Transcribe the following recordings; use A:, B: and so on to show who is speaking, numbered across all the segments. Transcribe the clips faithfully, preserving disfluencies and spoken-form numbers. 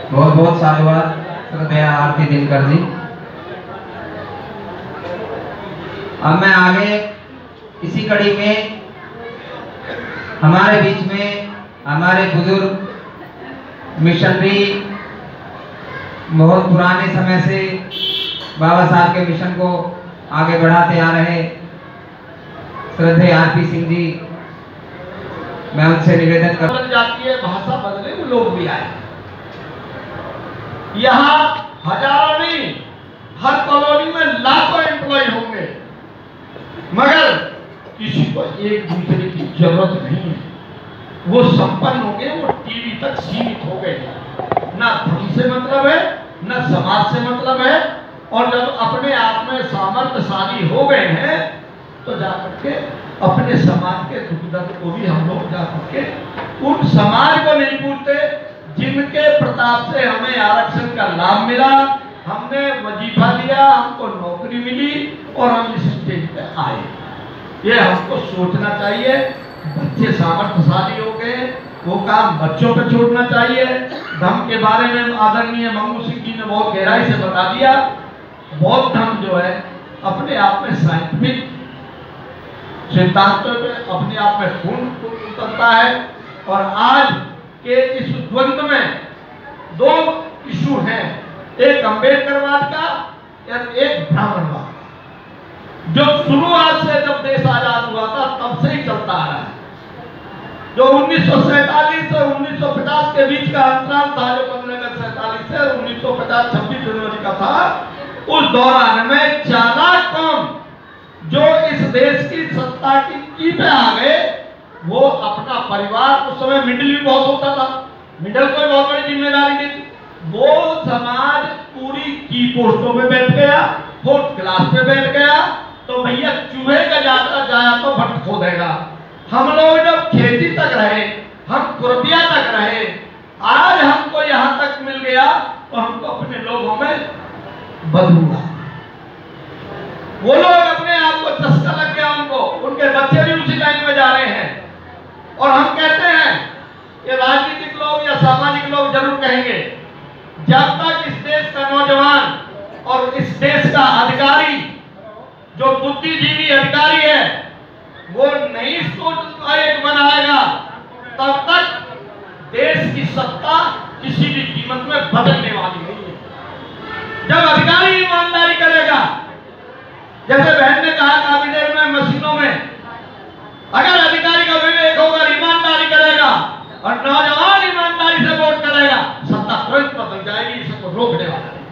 A: बहुत बहुत साधुवाद श्रद्धेय आरती दिनकर जी। अब मैं आगे इसी कड़ी में हमारे बीच में हमारे बुजुर्ग मिशनरी बहुत पुराने समय से बाबा साहब के मिशन को आगे बढ़ाते आ रहे श्रद्धेय आरती सिंह जी, मैं उनसे निवेदन कर
B: बदल जाती है, भाषा बदले वो लोग भी आए। यहाँ हजारों नहीं, हर कॉलोनी में लाखों एम्प्लॉय होंगे, मगर किसी को एक दूसरे की जरूरत नहीं है। वो संपन्न हो गए, वो टीवी तक सीमित हो गए। ना धर्म से मतलब है, ना समाज से मतलब है। और जब अपने आप में सामर्थ्यशाली हो गए हैं तो जाकर के अपने समाज के दुख दर्द को भी हम लोग जाकर के उन समाज को नहीं पूछते जिनके प्रताप से हमें आरक्षण का लाभ मिला, हमने वजीफा लिया, हमको नौकरी मिली और हम इस स्टेज पे आए। ये हमको सोचना चाहिए। बच्चे सामर्थ्यशाली हो गए, वो काम बच्चों पे छोड़ना चाहिए। धर्म के बारे में आदरणीय मंगू सिंह जी ने बहुत गहराई से बता दिया। बौद्ध धर्म जो है अपने आप में साइंटिफिक सिद्धांतों पे अपने आप में पूर्ण उतरता है। और आज के इस द्वंद्व में दो इशू हैं, एक अम्बेडकरवाद का और एक ब्राह्मणवाद का, जो शुरुआत से जब देश आजाद हुआ था तब से ही चलता आ रहा है। जो उन्नीस सौ सैतालीस से उन्नीस सौ पचास के बीच का अंतराल था, जो पंद्रह अगस्त सैतालीस से उन्नीस सौ पचास छब्बीस जनवरी का था, उस दौरान में चालाक कौम जो इस देश की सत्ता की की पे आ गए, वो अपना परिवार, उस समय मिडिल भी बहुत होता था, मिडिल को बहुत बड़ी जिम्मेदारी दी थी, वो समाज पूरी की पोस्टों पे बैठ गया, फोर्थ क्लास पे बैठ गया, तो भैया चूहे का जाता जाया तो भट खो देगा। हम लोग जब खेती तक रहे, हम खुरपिया तक रहे, आज हमको यहाँ तक मिल गया तो हमको अपने लोगों में बदलूंगा। वो लोग अपने आप को चस्का लग गया उनको, उनके बच्चे भी उसी लाइन में जा रहे हैं। और हम कहते हैं, ये राजनीतिक लोग या सामाजिक लोग जरूर कहेंगे, जब तक इस देश का नौजवान और इस देश का अधिकारी, जो बुद्धिजीवी अधिकारी है, वो नई सोच एक बनाएगा, तब तक देश की सत्ता किसी भी कीमत में बदलने वाली नहीं है। जब अधिकारी ईमानदारी करेगा, जैसे बहन ने कहा काफी देर में मशीनों में, अगर अधिकारी का विवेक होगा, ईमानदारी करेगा और नौजवान ईमानदारी से वोट करेगा, सत्ता तुरंत बदल जाएगी, इसको रोकने वाला नहीं।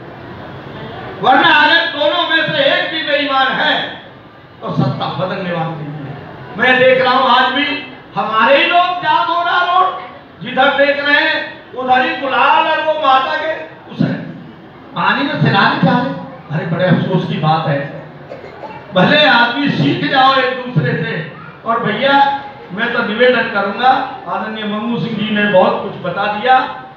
B: वरना अगर दोनों में से एक भी बेईमान है तो सत्ता बदलने वाली नहीं है। मैं देख रहा हूं आज भी हमारे ही लोग जाम हो रहा रोड, जिधर देख रहे हैं उधर ही गुलाल और वो माता के उस पानी में सिराने जा रहे। अरे बड़े अफसोस की बात है। भले आदमी सीख जाओ एक दूसरे से। और भैया मैं तो निवेदन करूंगा, आदरणीय मंगू सिंह जी ने बहुत कुछ बता दिया,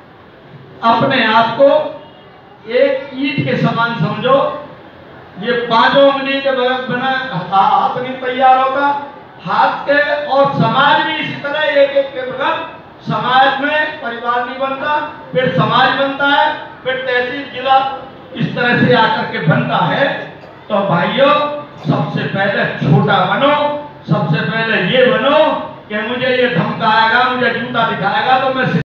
B: अपने आप को एक ईंट के समान समझो। ये पांचों उंगली के बना हाथ नहीं तैयार होगा, हाथ के और समाज भी इसी तरह एक एक के बगैर समाज में परिवार नहीं बनता, फिर समाज बनता है, फिर तहसील जिला, इस तरह से आकर के बनता है। तो भाइयों सबसे पहले छोटा बनो, सबसे पहले ये बनो कि मुझे ये धमकाएगा, मुझे जूता दिखाएगा तो मैं